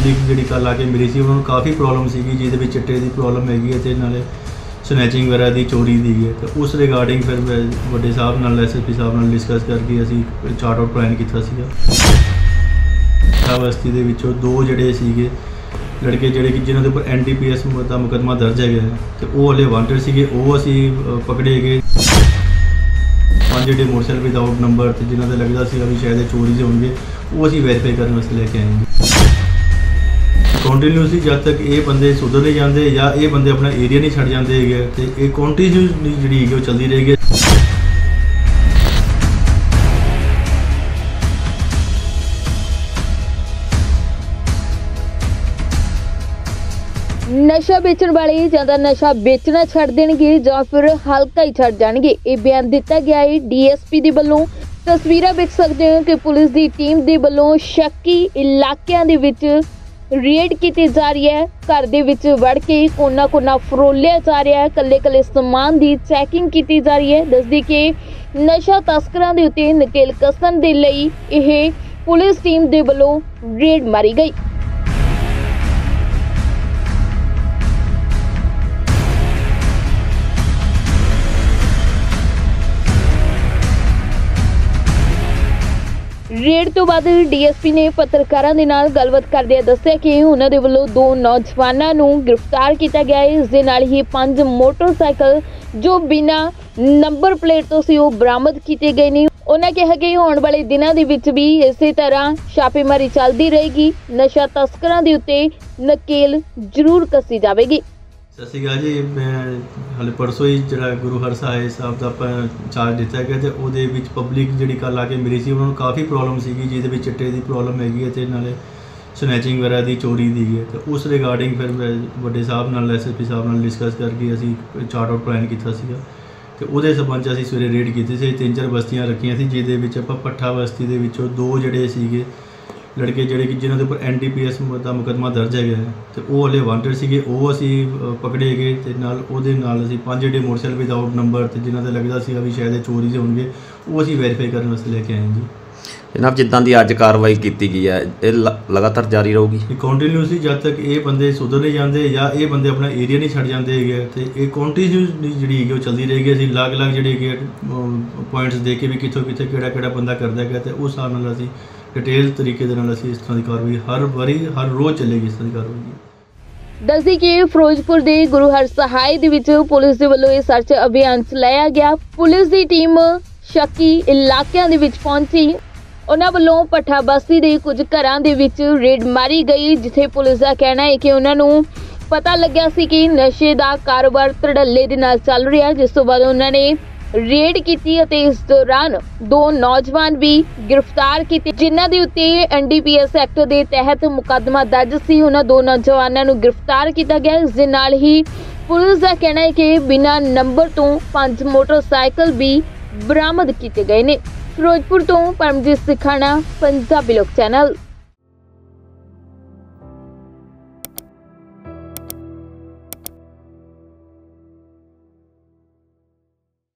Public जी कल आके मिली सी उन्होंने काफ़ी प्रॉब्लम सी जिहदे विच चिट्टे की प्रॉब्लम हैगी है ते नाले स्नैचिंग वगैरह की चोरी दी है। तो उस रिगार्डिंग फिर बड़े साहब नाल SSP साहब नाल डिस्कस करके असीं चार्ट आउट प्लान किया सीगा। बस्ती दे विचों दो जिहड़े सीगे लड़के जिहड़े कि जिन्हां दे उपर NDPS का मुकदमा दर्ज है तो वो हले वांटेड सीगे, वो असीं पकड़े गए। 5 जिहड़े मोटरसाइकिल विदाउट नंबर ते जिन्हां दे लगदा सीगा भी शायद चोरी से होंगे वो असीं वेरीफाई करने वास्ते लेके आएंगे। कंटिन्यूसली जब तक ये बंदे सुधर नहीं जाते या ये बंदे अपना एरिया नहीं छड़ जाते है तो ये कंटिन्यू जी चलती रहेगी। नशा बेचण वाले ज़्यादा नशा बेचना छड़ देणगे जां फिर हल्का ही छड़ जाणगे, ये बयान दिता गया है DSP दे वल्लों। तस्वीरां वेख सकते हो कि पुलिस की टीम दे वल्लों शक्की इलाकिਆਂ ਦੇ ਵਿੱਚ रेड की जा रही है। घर दे विच वड़ के कोना कोना फरोलिया जा रहा है, कल्ले कल्ले समान की चैकिंग की जा रही है। दसदी कि नशा तस्करां दे उत्ते नकेल कसण दे लई यह पुलिस टीम दे वल्लों रेड मारी गई। रेड तो बाद DSP ने पत्रकारों के नाल गलबात करदे दस्सिया कि उन्हां दे वल्लों 2 नौजवानों नूं गिरफ्तार किया गया है। इस दे नाल ही 5 मोटरसाइकिल जो बिना नंबर प्लेट तो सी वो बरामद किए गए ने। उन्होंने कहा कि आने वाले दिनों के विच भी इसी तरह छापेमारी चलती रहेगी, नशा तस्करां दे उत्ते नकेल जरूर कसी जाएगी। सत श्री अकाल जी, मैं हाले परसों ही जो गुरु हरसाए साहब का आप चार्ज दिता गया तो वो पब्लिक जी कल आके मिली सी उन्होंने काफ़ी प्रॉब्लम सी जिहदे चिट्टे की प्रॉब्लम हैगी है तो नाले स्नैचिंग वगैरह की चोरी दी है। तो उस रिगार्डिंग फिर बड़े साहब नाल SSP साहब नाल डिस्कस करके असीं चार्ट आउट प्लान किया सीगा। तो वो संबंध असीं सवेरे रेड की सी। 3-4 बस्तियां रखियां सी जिहदे विच आपां भट्ठा बस्ती दे विचों 2 जिहड़े सीगे लड़के जिहड़े कि जिन्हां दे उपर NDPS का मुकदमा दर्ज है तो वो हले वांटेड सीगे, वो असीं पकड़े गए ते नाल उहदे नाल असीं 5 जिहड़े मोटरसाइकिल विदाउट नंबर ते जिन्हां दे लगदा सीगा भी शायद चोरी से होंगे वो असीं वेरीफाई करने वास्ते लेके आए जी। जनाब जिद्दां दी अज कार्रवाई की गई है ये लगातार जारी रहूगी कंटिन्यूसली जब तक ये बंदे सुधर नहीं जाते या ये बंदे अपना एरिया नहीं छड़ जाते है तो ये कंटिन्यू जी चलती रहेगी। असीं अलग-अलग जिहड़े पॉइंट्स दे के भी कितों कितने किहड़ा बंदा करदा है तो उस हिसाब नाल असीं डिटेल तरीके दे नाल असीं इस तरह की कार्रवाई हर बारी हर रोज़ चलेगी। इस तरह की कार्रवाई दसदी कि फिरोजपुर के गुरु हरसहाय दे विच पुलिस दे वल्लों यह सर्च अभियान चलाया गया। पुलिस की टीम शक्की इलाकिਆਂ ਦੇ ਵਿੱਚ पहुंची। उन्हां वल्लों भट्ठा बस्ती ਦੇ कुछ घरां ਦੇ ਵਿੱਚ रेड मारी गई जिथे पुलिस का कहना है कि उन्हां नूं पता लग्या सी कि नशे का कारोबार धड़ल्ले दे नाल चल रहा, जिस तो बाद उन्हां ने रेड की। इस दौरान 2 नौजवान भी गिरफ्तार किए जिन्हां दे उत्ते NDPS एक्ट के तहत मुकदमा दर्ज सी। उन्हां 2 नौजवानों नूं गिरफ्तार किया गया। इस दे नाल ही पुलिस का कहना है कि बिना नंबर तो 5 मोटरसाइकिल भी बरामद किए गए ने। फिरोजपुर तो परमजीत सिखाना, पंजाबी लोक चैनल।